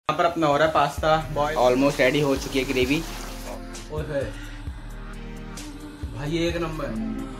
यहाँ पर अपना हो रहा है पास्ता बॉयल, ऑलमोस्ट रेडी हो चुकी है ग्रेवी। ओए भाई एक नंबर।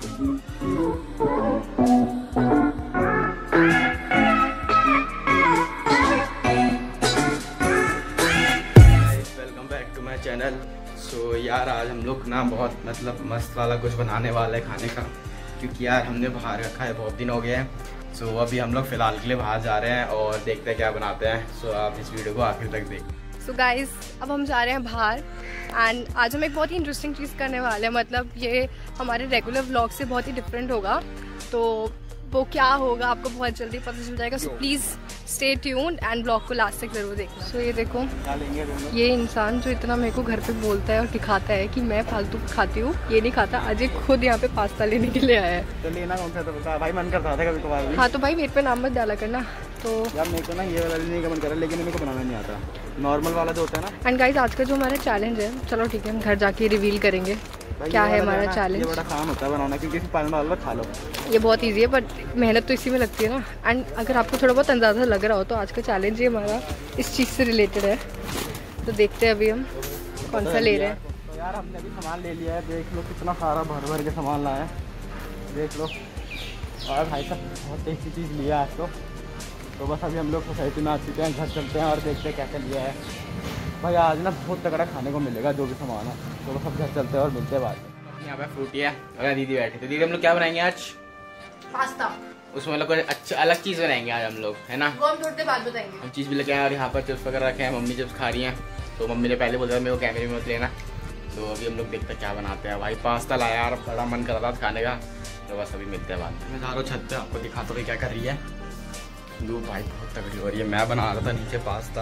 Welcome back to my channel. So यार आज हम लोग ना बहुत मस्त वाला कुछ बनाने वाला है खाने का, क्योंकि यार हमने बाहर रखा है, बहुत दिन हो गए हैं। सो अभी हम लोग फ़िलहाल के लिए बाहर जा रहे हैं और देखते हैं क्या बनाते हैं। सो आप इस वीडियो को आखिर तक देखें। सो गाइस अब हम जा रहे हैं बाहर एंड आज हम एक बहुत ही इंटरेस्टिंग चीज़ करने वाले हैं। मतलब ये हमारे रेगुलर व्लॉग से बहुत ही डिफरेंट होगा, तो वो क्या होगा आपको बहुत जल्दी पता चल जाएगा। So please stay tuned and blog को लास्ट तक जरूर देखना। सो ये देखो, ये इंसान जो इतना मेरे को घर पे बोलता है और दिखाता है कि मैं फालतू खाती हूँ, ये नहीं खाता। अजय खुद यहाँ पे पास्ता लेने के लिए आया है। तो लेना कौन सा था भाई? मन करता था कभी कभार। हाँ तो भाई मेरे पे नाम मत डाला करना। तो यार मेरे को ना ये वाला नहीं का मन कर रहा, लेकिन मेरे को बनाना नहीं आता, नॉर्मल वाला जो होता है ना। एंड गाइस आज का जो हमारा चैलेंज है, चलो ठीक है हम घर जाके रिवील करेंगे क्या है हमारा चैलेंज। ये बड़ा काम होता है बनाना, क्योंकि पानी डाल खा लो। ये बहुत इजी है बट मेहनत तो इसी में लगती है ना। एंड अगर आपको थोड़ा बहुत अंदाज़ा लग रहा हो तो आज का चैलेंज ये हमारा इस चीज़ से रिलेटेड है। तो देखते हैं अभी हम कौन सा ले रहे हैं। तो यार हमने अभी सामान ले लिया है, देख लो कितना सारा भर भर के सामान लाया है, देख लो। और भाई साहब बहुत टेस्टी चीज़ लिया है आज तो बस अभी हम लोग सोसाइटी में आ चुके हैं, घर चलते हैं और देखते हैं क्या क्या लिया है। भाई आज ना बहुत तगड़ा खाने को मिलेगा जो भी सामान है, तो बस अब घर चलते हैं और मिलते हैं बाद में। यहाँ पे फ्रूटी है और दीदी बैठी। तो दीदी हम लोग क्या बनाएंगे आज? पास्ता। उसमें लोग अच्छा अलग चीज़ बनाएंगे आज हम लोग, है ना? वो हम थोड़ी देर बाद बताएंगे। हम चीज़ भी लेके आए और यहाँ पर चिप्स वगैरह रखे हैं। मम्मी चिप्स खा रही हैं, तो मम्मी ने पहले बोला मेरे को कैमरे में मत लेना। तो अभी हम लोग देखते हैं क्या बनाते हैं। भाई पास्ता लाया यार, बड़ा मन कर रहा था खाने का, तो बस अभी मिलते हैं बाद में। मैं जा रहा हूँ छत पे, आपको दिखाता हूँ क्या कर रही है। धूप भाई बहुत तगड़ी हो रही है। मैं बना रहा था नीचे पास्ता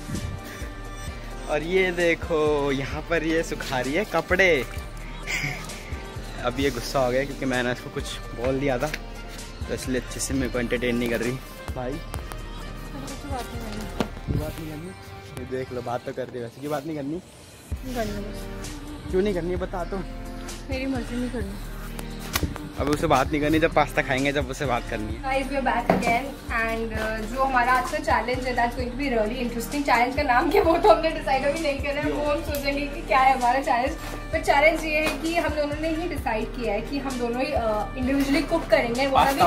और ये देखो यहाँ पर ये सुखा रही है कपड़े। अब ये गुस्सा हो गया क्योंकि मैंने इसको कुछ बोल दिया था, तो इसलिए अच्छे से मेरे को एंटरटेन नहीं कर रही। भाई बात नहीं करनी, ये देख लो बात तो कर रही है, वैसे की बात नहीं करनी। क्यों नहीं करनी बता तो। मेरी मर्जी नहीं करनी। अब उसे बात नहीं करनी, जब पास्ता खाएंगे जब उसे बात करनी है। Guys, we are back again and जो हमारा आज का चैलेंज है that's going to be really interesting। Challenge का नाम क्या वो तो हमने डिसाइड अभी नहीं कर रहे हैं, वो हम सोचेंगे कि क्या है हमारा चैलेंज। पर चैलेंज ये है कि हम दोनों ने ही डिसाइड किया है कि हम दोनों ही इंडिविजुअली कुक करेंगे।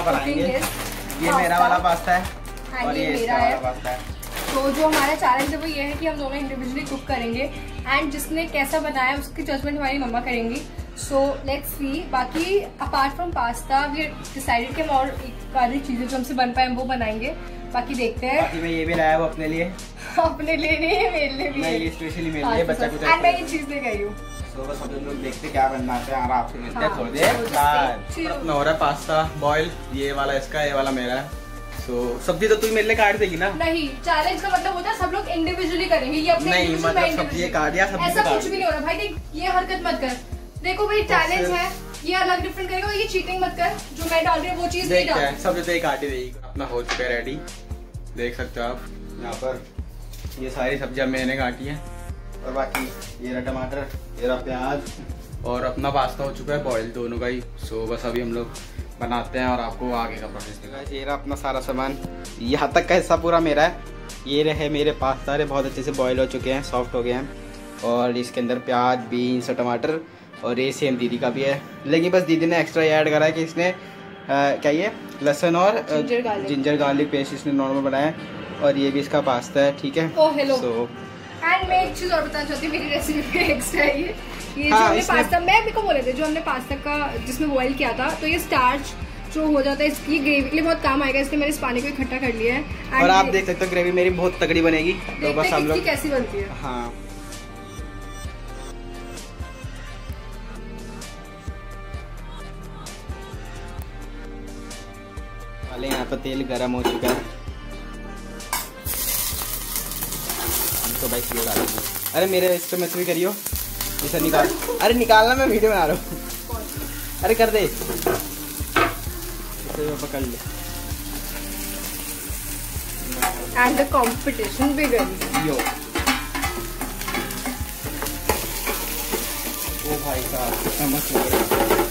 ये मेरा वाला पास्ता है और ये मेरा है। तो जो हमारा चैलेंज है वो ये है कि हम दोनों इंडिविजुअली कुक करेंगे एंड जिसने कैसा बनाया उसकी जजमेंट हमारी मम्मा करेंगी। So let's see. बाकी apart from pasta we decided कि हम और एक आधी चीजें जो हमसे बन पाए वो बनाएंगे। बाकी देखते हैं। बाकी मैं ये भी लाया हूँ अपने लिए। अपने लिए नहीं है, मेरे लिए भी है। स्पेशली मेरे लिए बच्चा कुछ। मैं ये चीज लेके आई हूँ। तो बस हम लोग देखते क्या बनना है और आपसे मिलते हैं थोड़ी देर। अपना हो रहा है पास्ता बॉयल, ये वाला इसका, ये वाला मेरा है। सब्जी तो तू मेरे लिए काट देगी ना? नहीं, चैलेंज का मतलब होता है सब लोग इंडिविजुअली करेंगे। ये अपने नहीं मतलब सब्जी काट या सब्जी ऐसा कुछ भी नहीं हो रहा भाई। देख ये हरकत मत कर। देखो भाई चैलेंज है, ये अलग डिफरेंट करेगा। ये चीटिंग मत कर, जो मैं डाल रही हूँ वो चीज नहीं डाल। सब्जी तो ये काट ही देगी। अपना हो चुका है रेडी, देख सकते हो आप। यहाँ पर ये सारी सब्जियां मैंने काटी है और बाकी ये रहा टमाटर, ये रहा प्याज और अपना पास्ता हो चुका है बॉयल दोनों का ही। सो बस अभी हम लोग बनाते हैं और आपको आगे का प्रोसेस दिखाएं। ये रहा अपना सारा सामान, यहाँ तक का हिस्सा पूरा मेरा है। ये रहे मेरे पास्ता, सारे बहुत अच्छे से बॉयल हो चुके हैं, सॉफ्ट हो गए हैं। और इसके अंदर प्याज, बीन्स और टमाटर, और ये सेम दीदी का भी है, लेकिन बस दीदी ने एक्स्ट्रा ऐड करा है कि इसने क्या ये लहसुन और जिंजर गार्लिक पेस्ट इसने नॉर्मल बनाया है। और ये भी इसका पास्ता है, ठीक है। एंड मैं एक चीज़ और बताना चाहती हूँ, मेरी रेसिपी पे एक्स्ट्रा ये जो हमने पास्ता, मैं अभी को बोले थे जो हमने पास्ता का जिसमें बॉईल किया था, तो ये स्टार्च जो हो जाता है इसकी ग्रेवी के लिए बहुत काम आएगा, इसलिए मैंने इस पानी को इकट्ठा कर लिया है। और आप देख सकते हो ग्रेवी मेरी बहुत तगड़ी बनेगी। तो बस हम लोग कैसी बनती है। हाँ वाले यहाँ पर तेल गरम हो चुका है, तो भाई ये डालेंगे। अरे मेरे इस पे मत भी करियो, इसे निकाल। अरे निकालना, मैं वीडियो बना रहा हूँ। अरे कर दे, इसे पकड़ ले। And the competition begins. यो ओ भाई साहब कितना मस्त लग रहा है।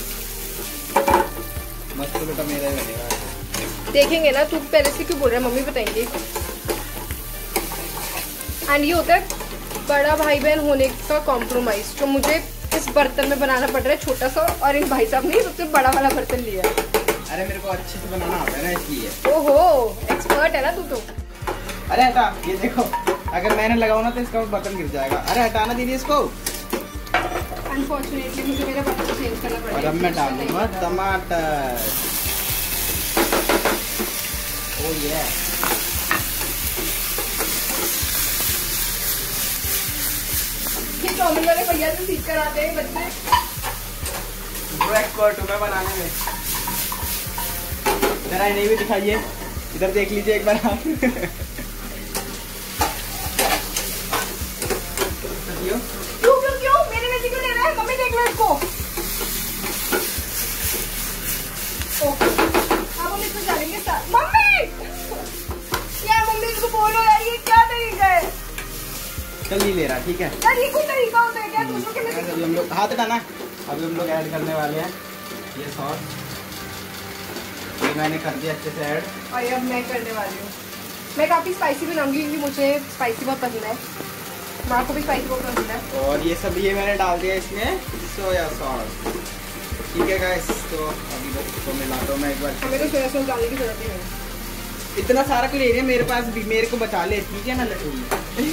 मस्त बेटा मेरा ही बनेगा। देखेंगे ना, तू पहले से क्यों बोल रहा है, मम्मी बताएंगे। एंड ये होता है बड़ा भाई बहन होने का कॉम्प्रोमाइज, जो मुझे इस बर्तन में बनाना पड़ रहा है छोटा सा, और इन भाई साहब ने सबसे बड़ा वाला बर्तन लिया। अरे मेरे को अच्छे से बनाना आता है ना इसलिए। ओहो एक्सपर्ट है ना तू तो। अरे हटा, ये देखो अगर मैंने लगाऊं ना तो इसका बर्तन गिर जाएगा। अरे हटाना दीदी इसको। अनफॉर्चुनेटली मुझे मेरा बर्तन चेंज करना पड़ेगा। और अब मैं डालूंगा टमाटर। ओह ये चाउमीन वाले भैया से सीख कर आते हैं बच्चे। एक्सपर्ट हूँ मैं बनाने में। जरा इन्हें भी दिखाइए, इधर देख लीजिए एक बार आप। क्यों मेरे नज़दीक क्यों ले रहा है? मम्मी देख लो इसको। अब हम इसमें डालेंगे मम्मी। क्या मम्मी इसको बोलो यार, ये क्या तरीका है? चल ही ले रहा, ठीक है यार ये कोई तरीका होता है क्या? दूसरों के में अभी हम लोग हाथ हटाना। अभी हम लोग ऐड करने वाले हैं ये सॉस। ये मैंने कर दिया अच्छे से ऐड। और अब मैं करने वाली हूँ। मैं काफ़ी स्पाइसी बनाऊंगी क्योंकि मुझे स्पाइसी बहुत पसंद है, माँ को भी स्पाइसी बहुत पसंद है। और ये सब ये मैंने डाल दिया इसमें सोया सॉस, ठीक है गाइस। तो अभी बस इसको मिलाता हूँ मैं एक बार। हमें तो सोया सॉस डालने की जरूरत ही नहीं। इतना सारा क्यों ले रही है? मेरे पास भी, मेरे को बचा ले, ठीक है ना लटूरी।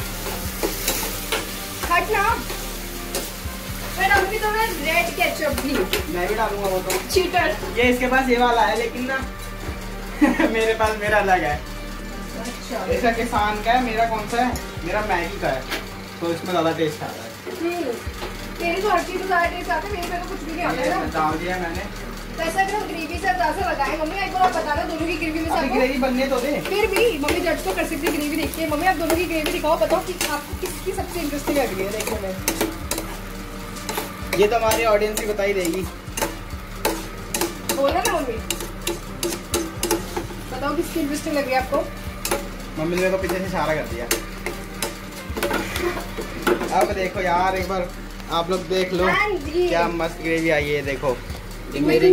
हट ना। मैं डालूंगी तो मैं रेड केचप भी। मैं भी डालूंगा वो तो। चीटर। ये इसके पास ये वाला है लेकिन ना मेरे पास मेरा अलग है। अच्छा। इसका किसान का है, मेरा कौन सा है? मेरा मैगी का है, तो इसमें ज्यादा टेस्ट आता है। तेरी तो हर चीज ज्यादा टेस्ट आता है, मेरे पे तो कुछ भी नहीं आता है ना। डाल दिया मैंने। वैसे अगर हम ग्रेवी से अंदाजा लगाएं, मम्मी एक बार आप बताना दोनों की ग्रेवी में से ग्रेवी बनने तो दे। फिर भी मम्मी जज तो कर सकती है ग्रेवी देख के। मम्मी आप दोनों की ग्रेवी दिखाओ, बताओ कि आपको किसकी सबसे इंटरेस्टिंग लग रही है देखने में। ये तो हमारी ऑडियंस ही बताई देगी। बोला ना मम्मी, बताओ किसकी इंटरेस्टिंग लग रही है आपको? मम्मी ने मेरे को पीछे से इशारा कर दिया। अब देखो यार एक बार आप लोग देख लो क्या मस्त ग्रेवी आई है। देखो ये मेरी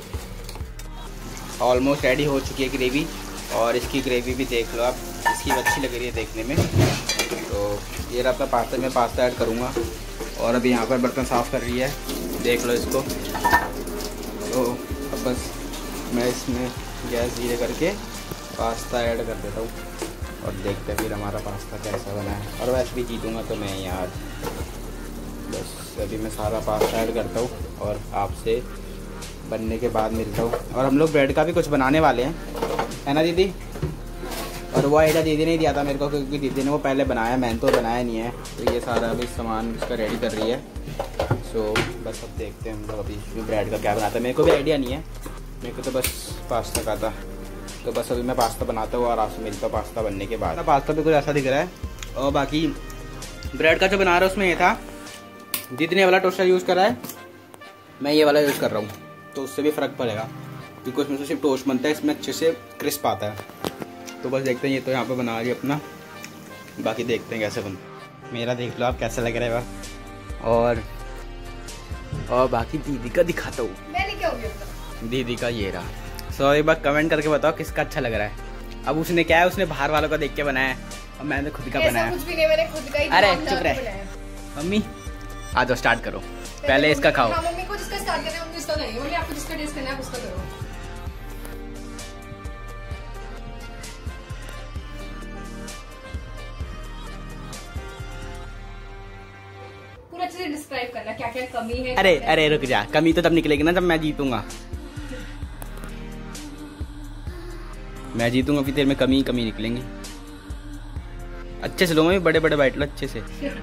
ऑलमोस्ट रेडी हो चुकी है ग्रेवी, और इसकी ग्रेवी भी देख लो आप, इसकी अच्छी लग रही है देखने में। तो ये रहा अपना पास्ता, मैं पास्ता ऐड करूँगा। और अभी यहाँ पर बर्तन साफ़ कर रही है, देख लो इसको। तो अब बस मैं इसमें गैस धीरे करके पास्ता ऐड कर देता हूँ, और देखते हैं फिर हमारा पास्ता कैसा बना है। और वैसे भी जीतूँगा तो मैं यार। बस अभी मैं सारा पास्ता ऐड करता हूँ और आपसे बनने के बाद मिलता हूँ। और हम लोग ब्रेड का भी कुछ बनाने वाले हैं, है ना दीदी? और वो आइडिया दीदी ने दिया था मेरे को, क्योंकि दीदी ने वो पहले बनाया, मैंने तो बनाया नहीं है। तो ये सारा अभी सामान इसका रेडी कर रही है। सो बस अब देखते हैं हम लोग अभी ब्रेड का क्या बनाता है। मेरे को भी आइडिया नहीं है, मेरे को तो बस पास्ता का था। तो बस अभी मैं पास्ता बनाता हूँ और आपसे मिलता हूँ पास्ता बनने के बाद। पास्ता भी कुछ ऐसा दिख रहा है। और बाकी ब्रेड का जो बना रहा है उसमें ये था, दीदी ने वाला टोस्टर यूज़ करा है, मैं ये वाला यूज़ कर रहा हूँ, तो उससे भी फ़र्क पड़ेगा क्योंकि उसमें से सिर्फ टोस्ट बनता है, इसमें अच्छे से क्रिस्प आता है। तो बस देखते हैं, ये तो यहाँ पे बना रही है अपना, बाकी देखते हैं कैसे बनता है। मेरा देख लो आप कैसा लग रहा है। और बाकी दीदी का दिखाता हूँ। दीदी का ये रहा। सो एक बार कमेंट करके बताओ किसका अच्छा लग रहा है। अब उसने क्या है, उसने बाहर वालों का देख के बनाया है और मैंने खुद का बनाया। कुछ भी नहीं, मैंने खुद का ही। अरे चुप रहे मम्मी, आ जाओ स्टार्ट करो, पहले इसका खाओ। मम्मी को जिसका स्टार्ट करना है उसका करेंगे। मम्मी आपको जिसका टेस्ट करना है उसका करो। पूरा अच्छे से डिस्क्राइब करना क्या क्या कमी है। अरे रुक जा, कमी तो तब निकलेगी ना जब मैं जीतूंगा। मैं जीतूंगा फिर तेरे में कमी निकलेंगी। अच्छे से लो मम्मी, बड़े बड़े बाइट लो अच्छे से।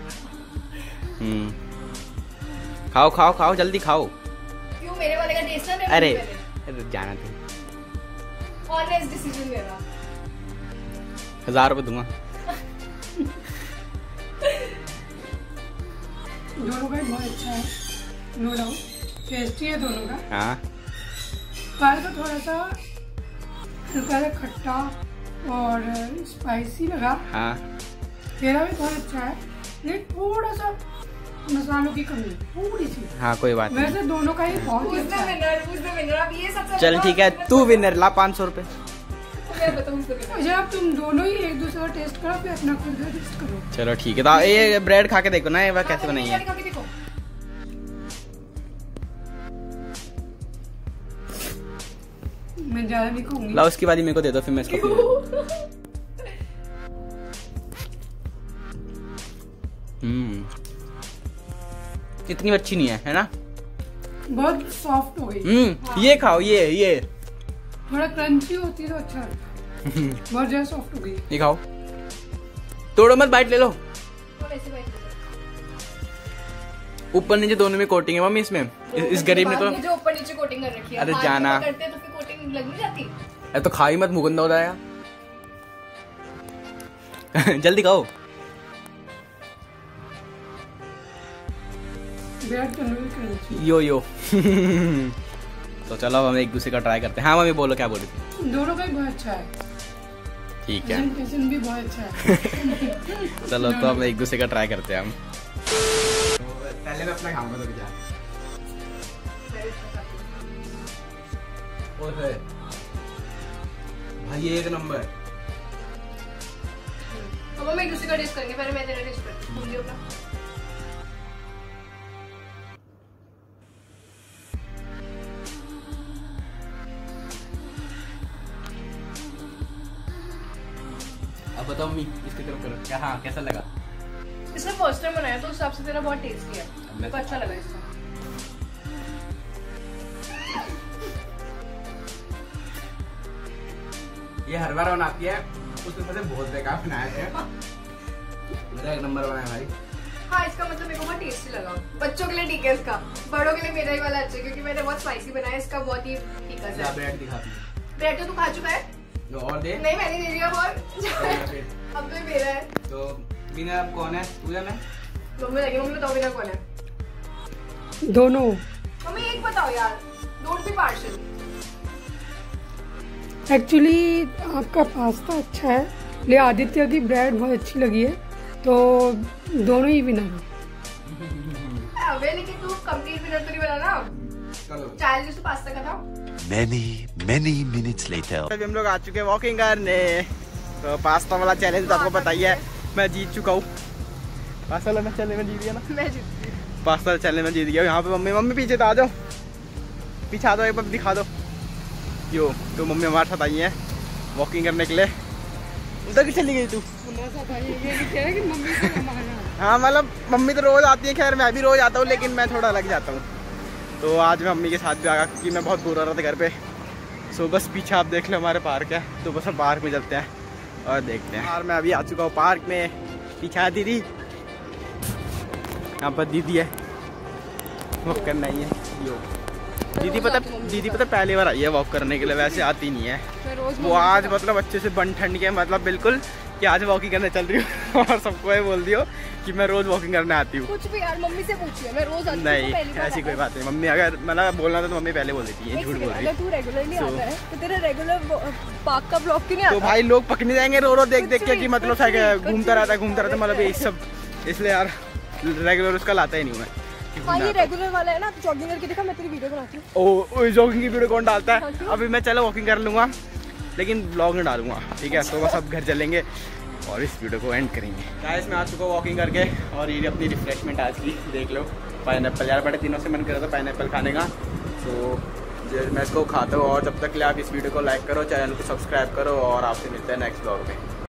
खाओ खाओ खाओ, जल्दी खाओ। क्यों मेरे वाले का टेस्ट ना? अरे जाना तुम। ऑनेस्ट डिसीजन मेरा। 1000 रुपए दूंगा। दोनों का बहुत अच्छा है, नो डाउट, टेस्टी है दोनों का। हाँ पर तो थोड़ा सा हल्का सा खट्टा और स्पाइसी लगा। हाँ तेरा भी बहुत अच्छा है, लेकिन थोड़ा सा मसालों की कमी, थोड़ी सी। हाँ कोई बात नहीं। वैसे दोनों का ही बहुत अच्छा है। विनर अब ये सबसे चल ठीक है, तू विनर ला 500 रुपए। अच्छा अब तुम दोनों ही एक दूसरे का टेस्ट करो, फिर अपना खुद का टेस्ट करो। चलो ठीक है, तो ये ब्रेड खा के देखो ना, ये कैसे बनाई है। मैं ज्यादा नहीं खाऊंगी। लाओ उसकी वाली मेरे को दे दो, फिर मैं इसको पीऊंगा। इतनी अच्छी नहीं है ना? बहुत सॉफ्ट हो गई। ये खाओ, ये थोड़ा क्रंची होती तो अच्छा लगता। बहुत ज्यादा सॉफ्ट हो गई। ये खाओ, तोड़ो मत, बाइट ले लो। ऊपर नीचे दोनों में कोटिंग है मम्मी इसमें। इस गरीब ने तो जो ऊपर नीचे कोटिंग कर रखी है। अरे जाना करते तो फिर कोटिंग लग नहीं जाती। अरे तो खाई मत, मुंह गंदा हो जाएगा। जल्दी खाओ। यो तो चलो हम एक दूसरे का ट्राई करते हैं। हाँ मम्मी बोलो, क्या बोल रही थी? दोनों का बहुत अच्छा है। ठीक है, भी बहुत अच्छा है। चलो तो हम एक दूसरे का ट्राई करते हैं हम। पहले मैं अपना खाऊंगा तो क्या। ओए भाई एक नंबर। अब हम एक दूसरे का टेस्ट करेंगे, पहले मैं तेरा टेस्ट करती हूँ। बोलिए अपना। अब बताओ मम्मी, इसकी तरफ करो क्या। हाँ कैसा लगा? इसने फर्स्ट टाइम बनाया तो उस हिसाब से तेरा बहुत टेस्टी है, मेरे को अच्छा लगा इसका। ये हर बार बनाती है, उसने पता बहुत बेकार बनाया है। मेरा एक नंबर बनाया भाई। हाँ इसका मतलब मेरे को बहुत टेस्टी लगा। बच्चों के लिए ठीक है इसका, बड़ों के लिए मेरा ही वाला अच्छा है, क्योंकि मैंने बहुत स्पाइसी बनाया, इसका बहुत ही ठीक है। ब्रेड दिखाती है। ब्रेड तो तू खा चुका है? और दे। नहीं मैंने दे दिया बहुत। अब तो मेरा है। तो विनर अब कौन है, तू या मैं? मम्मी लगी, मम्मी बताओ विनर कौन है? दोनों। मम्मी एक बताओ यार, डोंट बी पार्शियल। एक्चुअली आपका पास्ता अच्छा है, ले आदित्य की ब्रेड बहुत अच्छी लगी है, तो दोनों ही विनर है। अबे लेकिन तू कंप्लीट विनर तो नहीं बना ना। चैलेंज तो पास्ता का था। Many minutes later. अभी हम लोग आ चुके हैं वॉकिंग करने। तो पास्ता वाला चैलेंज तो आपको बताइए, मैं जीत चुका हूँ। पास्ता वाला चैलेंज में जीत गया ना? मैं जीत गई। पास्ता चैलेंज में जीत गया। यहाँ पे मम्मी पीछे तो आ जाओ, पीछे आ जाओ, एक बार दिखा दो। यो तो मम्मी हमारे साथ आई है वॉकिंग करने के लिए। उधर की चली गई तू? हाँ मतलब मम्मी तो रोज आती है, खैर मैं भी रोज आता हूँ, लेकिन मैं थोड़ा अलग जाता हूँ। तो आज मैं मम्मी के साथ भी आ गया, क्योंकि मैं बहुत बोर हो रहा था घर पे। सो बस पीछे आप देख लो हमारे पार्क है, तो बस हम पार्क में चलते हैं और देखते हैं। यार मैं अभी आ चुका हूँ पार्क में, पीछे दीदी, यहाँ पर दीदी है, वॉक करना ही है। यो दीदी पता पहली बार आई है वॉक करने के लिए, वैसे आती नहीं है वो। आज मतलब अच्छे से बन ठंड के मतलब बिल्कुल कि आज वॉकिंग करने चल रही हूँ। और सबको ये बोल दियो कि मैं रोज वॉकिंग करने आती हूँ। कुछ भी यार मम्मी से पूछिए, मैं रोज आती हूँ। नहीं ऐसी कोई बात नहीं, मम्मी अगर मतलब बोलना तो मम्मी पहले बोल देती है, झूठ बोल रही है। तू रेगुलरली आता है तो तेरा रेगुलर पार्क का ब्लॉग क्यों नहीं आता? तो भाई लोग पकने जाएंगे रो देख के कि मतलब घूमता रहता मतलब ये सब, इसलिए यार रेगुलर उसका लाता ही नहीं मैं। हाँ ये रेगुलर वाला है ना, जॉगिंग करके दिखा, मैं तेरी वीडियो बनाती हूँ। ओ जॉगिंग की वीडियो कौन डालता है? अभी मैं चलो वॉकिंग कर लूँगा, लेकिन ब्लॉग नहीं डालूंगा, ठीक है? तो बस अब घर चलेंगे और इस वीडियो को एंड करेंगे। गाइस मैं आ चुका हूँ वॉकिंग करके, और ये अपनी रिफ्रेशमेंट आज की देख लो, पाइनएप्पल। यार बड़े दिनों से मन कर रहा था पाइनएप्पल खाने का, तो मैं इसको खाता हूँ। और जब तक के लिए आप इस वीडियो को लाइक करो, चैनल को सब्सक्राइब करो, और आपसे मिलते हैं नेक्स्ट ब्लॉग में।